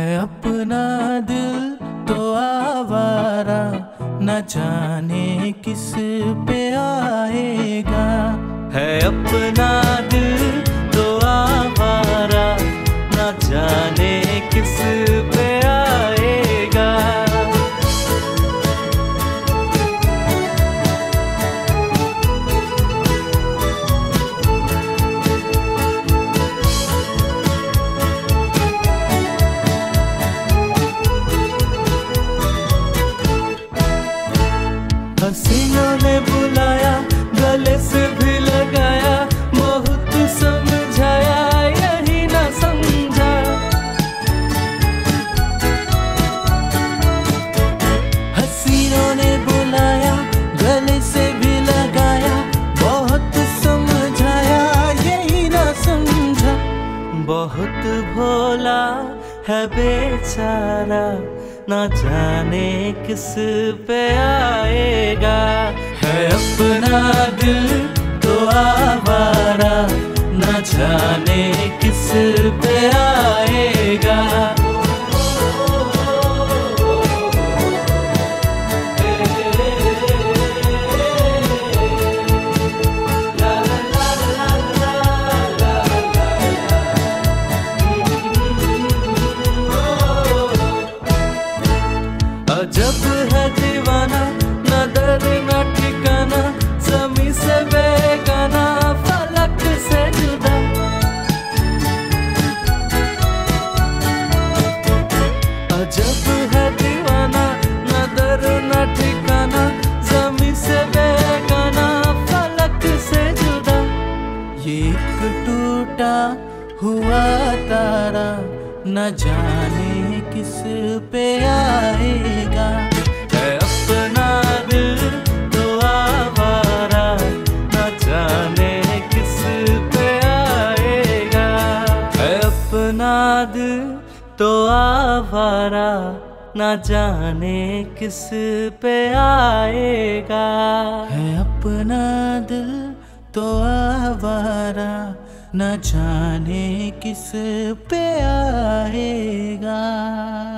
है अपना दिल तो आवारा, न जाने किस पे आएगा। है अपना दिल तो आवारा, न जाने किस पे आएगा। हसीनों ने बुलाया, गले से भी लगाया, बहुत समझाया, यही ना समझा। हसीनों ने बुलाया, गले से भी लगाया, बहुत समझाया, यही ना समझा। बहुत भोला है बेचारा, ना जाने किस पे आएगा। है अपना दिल तो आवारा, ना जाने किस पे आएगा। जब है दीवाना, न दर न ठिकाना, ज़मीं से बेगाना, फलक से जुदा। जब है दीवाना, न दर न ठिकाना, ज़मीं से बेगाना, फलक से जुदा। ये एक टूटा हुआ तारा, न जाने किस पे आएगा। है अपना दिल तो आवारा, न जाने किस पे आएगा। है अपना दिल तो आवारा, न जाने किस पे आएगा। है अपना दिल तो आवारा, न जाने किस पे आएगा।